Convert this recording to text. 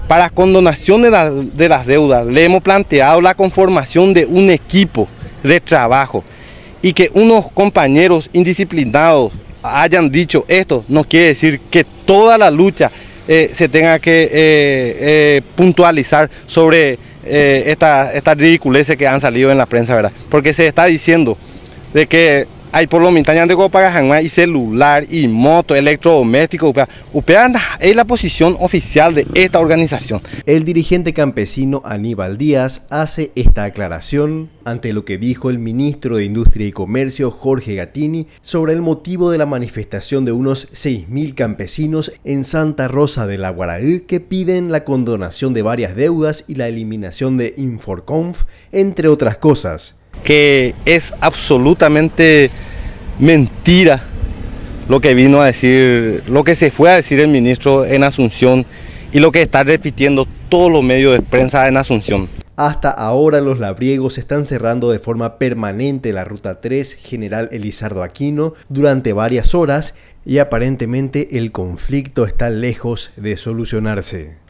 para condonación de las deudas le hemos planteado la conformación de un equipo de trabajo y que unos compañeros indisciplinados hayan dicho esto no quiere decir que toda la lucha se tenga que puntualizar sobre estas ridiculeces que han salido en la prensa, ¿verdad? Porque se está diciendo de que hay por lo montañas de Copacabana y celular y moto, electrodoméstico. UPEA es la posición oficial de esta organización. El dirigente campesino Aníbal Díaz hace esta aclaración ante lo que dijo el ministro de Industria y Comercio Jorge Gattini sobre el motivo de la manifestación de unos 6.000 campesinos en Santa Rosa de la Guaraí que piden la condonación de varias deudas y la eliminación de Inforconf, entre otras cosas. Que es absolutamente mentira lo que vino a decir, lo que se fue a decir el ministro en Asunción y lo que está repitiendo todos los medios de prensa en Asunción. Hasta ahora los labriegos están cerrando de forma permanente la Ruta 3 General Elizardo Aquino durante varias horas y aparentemente el conflicto está lejos de solucionarse.